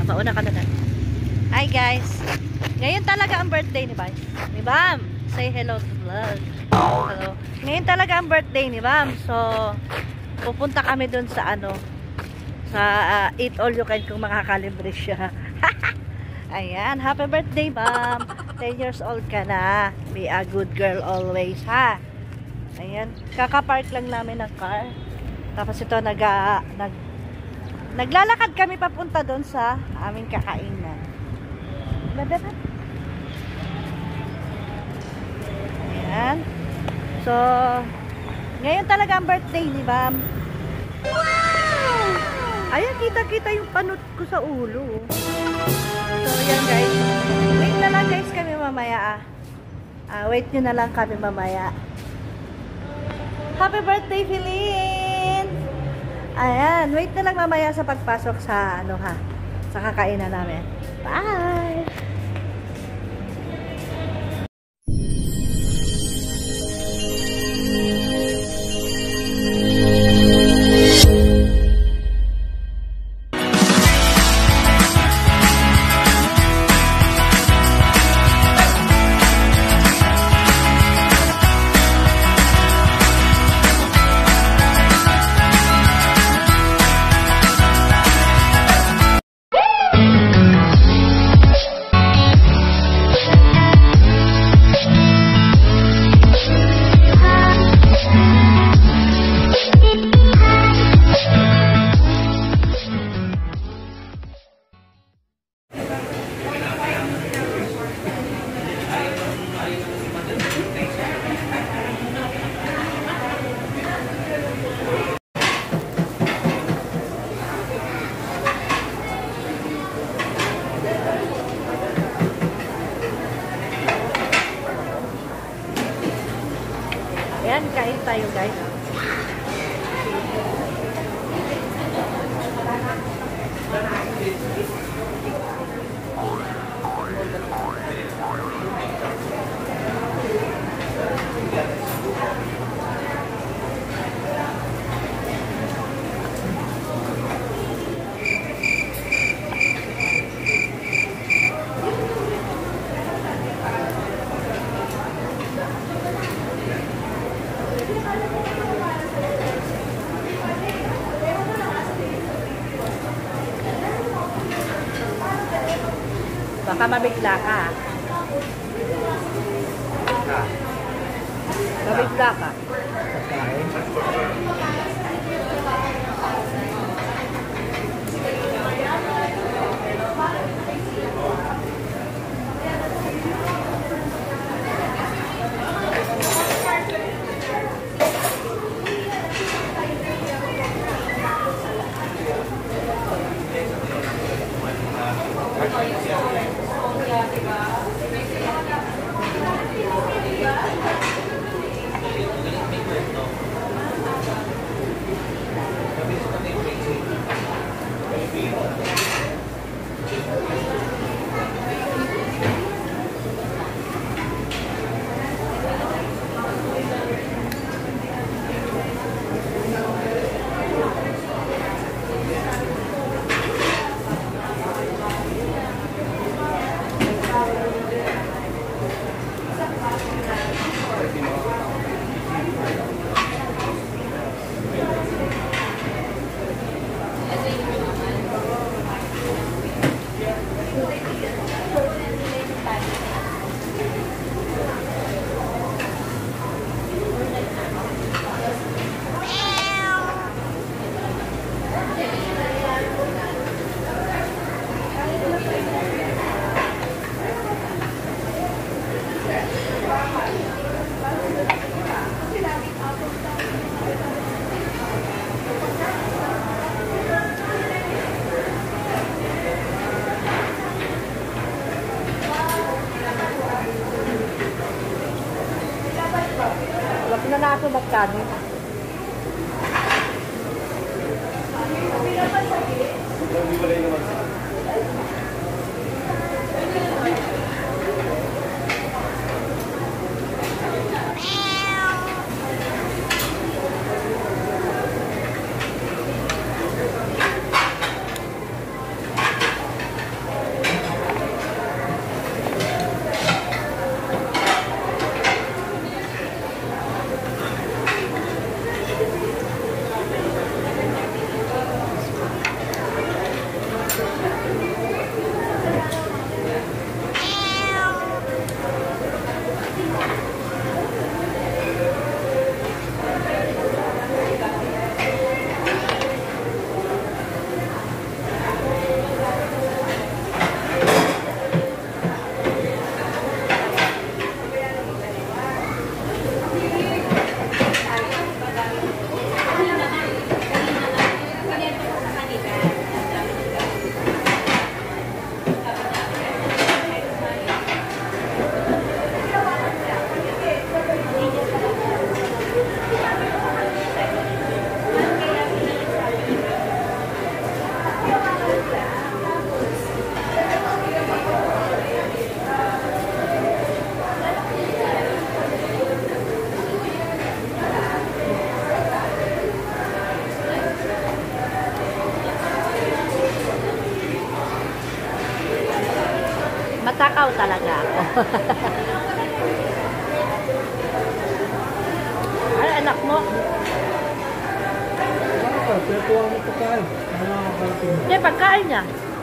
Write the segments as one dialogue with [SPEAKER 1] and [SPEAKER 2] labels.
[SPEAKER 1] Mauna ka na na. Hi guys. Ngayon talaga ang birthday ni Bam. Ni Bam. Say hello to vlog. Hello. Ngayon talaga ang birthday ni Bam. So, pupunta kami dun sa ano, sa eat all you can kung makakalibre siya. Ayan. Happy birthday, Bam. 10 years old ka na. Be a good girl always, ha? Ayan. Kakapark lang namin ng car. Tapos ito, naglalakad kami papunta doon sa aming kakainan. Ayan. So, ngayon talaga ang birthday ni Bam. Wow! Ayan, kita-kita yung panot ko sa ulo. So, yan guys. Wait na lang guys kami mamaya. Wait nyo na lang kami mamaya. Happy birthday, Philin! Ayan, wait na lang mamaya sa pagpasok sa ano ha, sa kakainan namin. Bye! Ayan, kain tayo guys. Baka mabigla ka. Mabigla ka. Wala na nato magkano. Matakaw talaga ako. Ay, anak mo.
[SPEAKER 2] Pinatuwa mo pagkain.
[SPEAKER 1] Hindi, pagkain niya.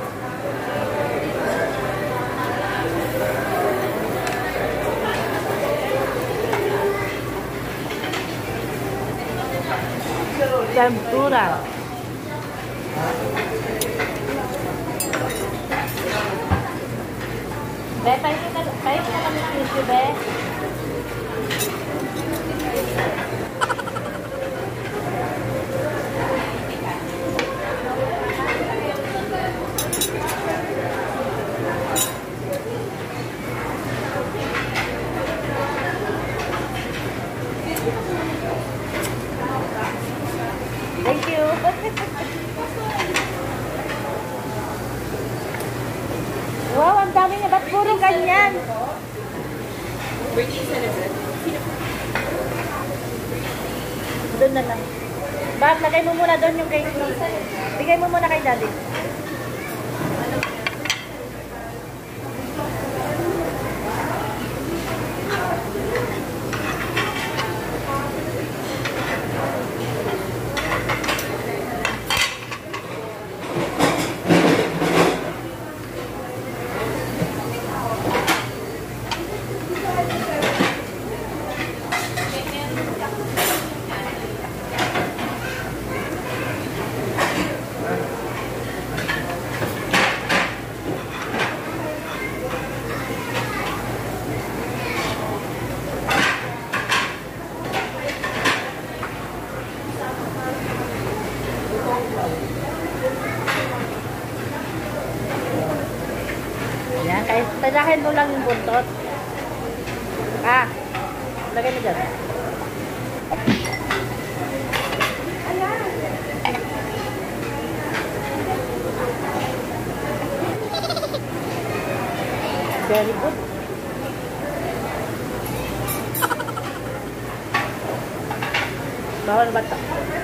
[SPEAKER 1] Tempura. Be, pahingi na kami ng tissue, be. Thank you. Wow, ang dami niya. Ba't puro ganyan? Doon na lang. Bakit lagay mo muna doon yung cake mo? Bigay mo muna kay daddy. Yan, kahit tadahin mo lang yung buntot. Ah, lagay mo dyan. Very good. Bawal ba ito?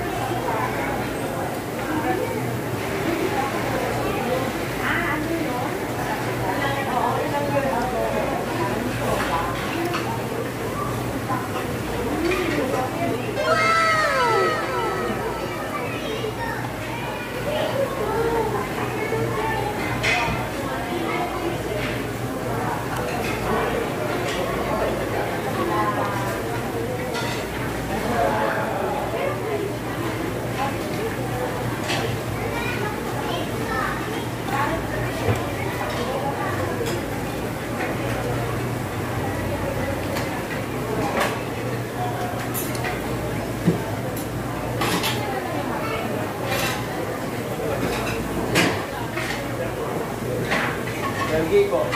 [SPEAKER 2] Lagi ko.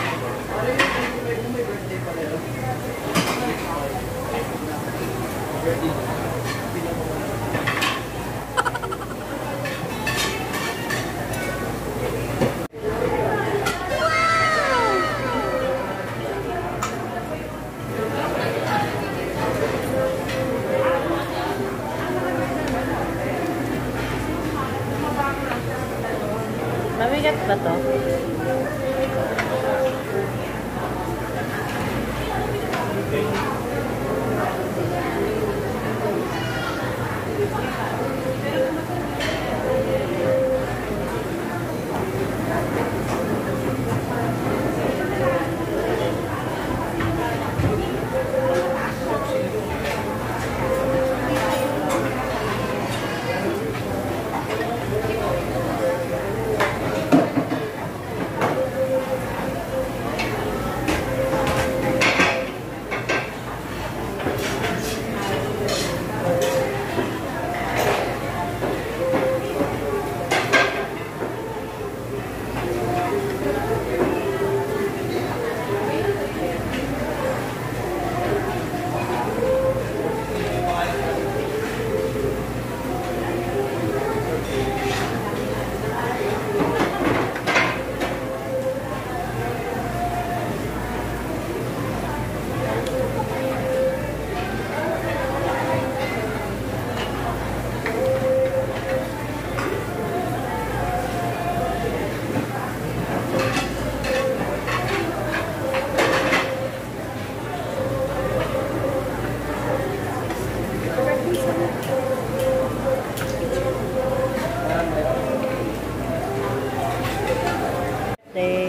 [SPEAKER 1] Mabigat ba to?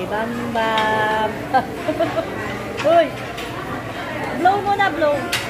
[SPEAKER 1] Bam Bam. Uy! Blow muna, blow.